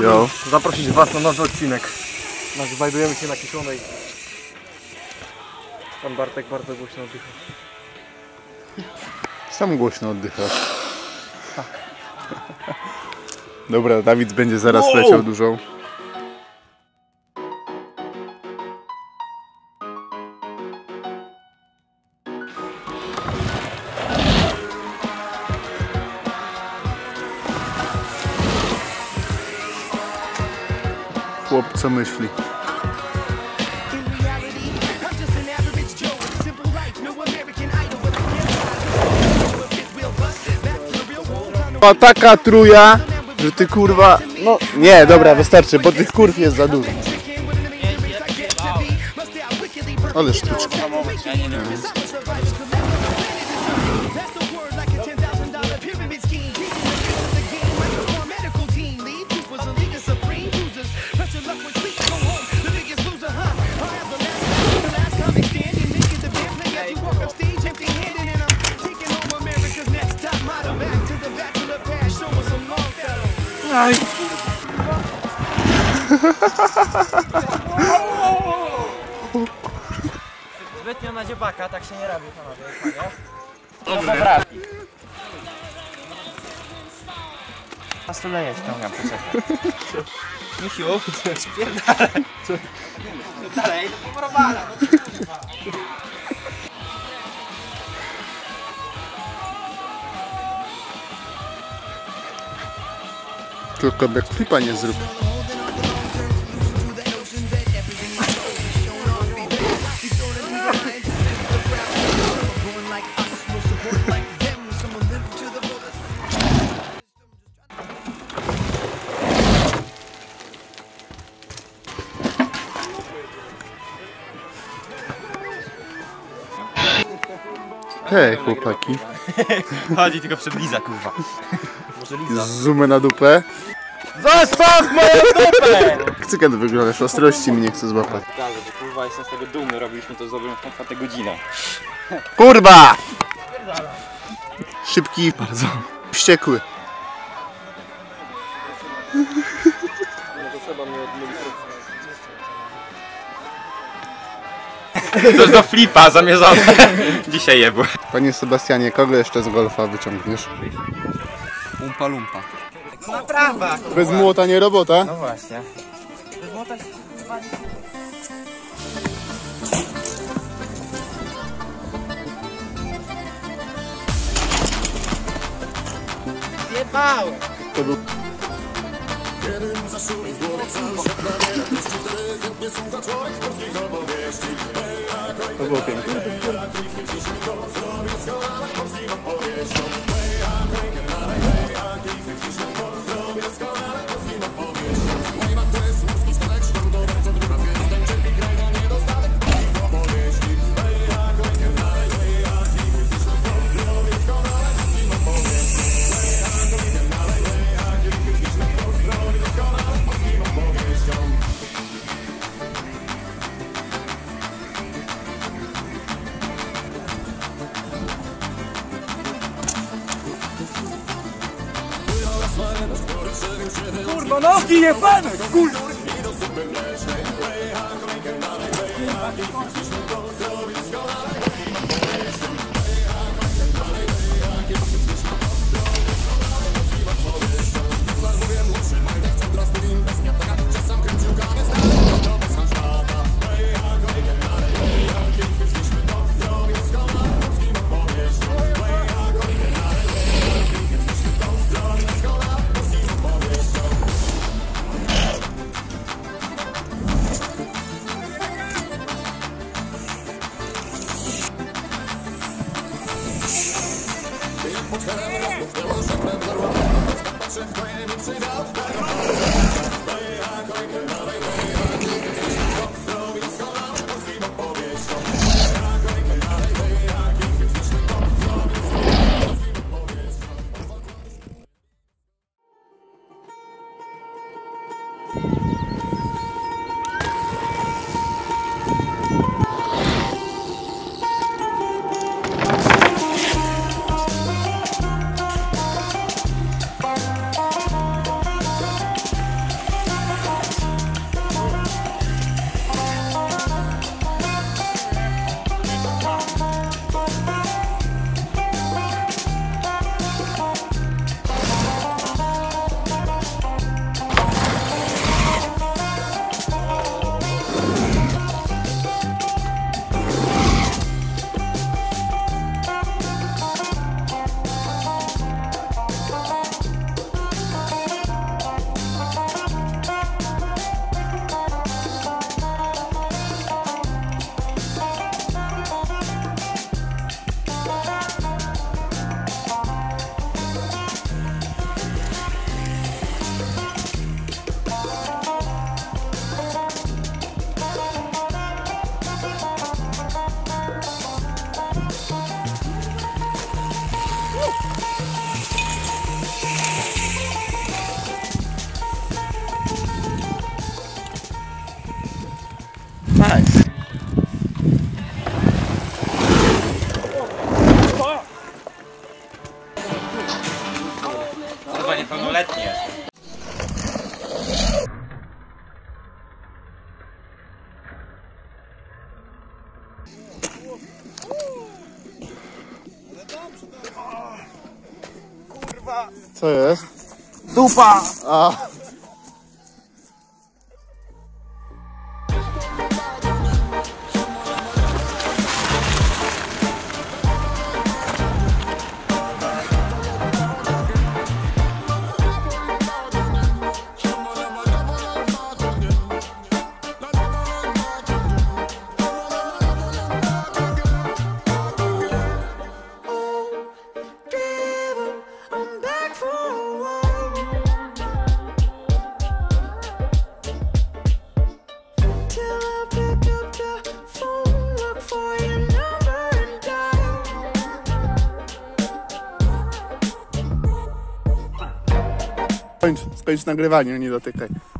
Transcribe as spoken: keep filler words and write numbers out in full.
Chciałbym Yo. zaprosić Was na nowy odcinek. Znajdujemy się na Kiszonej. Pan Bartek bardzo głośno oddycha. Sam głośno oddychasz. Dobra, Dawid będzie zaraz wow. leciał dużą. Chłop co myśli? A taka truja, że ty kurwa... No nie, dobra, wystarczy, bo tych kurw jest za dużo. Ale sztuczki. Aj. Zbytnio na dziobaka, tak się nie robi, panowie. Dobra. A stuleję ściągam, poczekaj. Misiu, spierdalaj. Dalej, to pomorowala. Tylko backflipa nie zrób. Hej chłopaki. Chodzi tylko przed Liza, kurwa. Może Liza. Zoomę na dupę. Zostaw moją dupę! Chcę kiedy wyglądasz, ostrości mi nie chcę złapać. Pokażę, że kurwa jestem z tego dumny, robiliśmy to z dobrą czwartą godzinę. Kurwa! Szybki, bardzo wściekły. To jest do flipa zamierzone. Dzisiaj jebły. Panie Sebastianie, kogo jeszcze z golfa wyciągniesz? Umpa lumpa. Naprawa! Bez młota nie robota? No właśnie. Bez młota... Zjebałem! To był... To było piękne. Kurwa, nogi jebane! Kurwa! Co jest? Dupa! A. Skończ, skończ nagrywanie, nie dotykaj.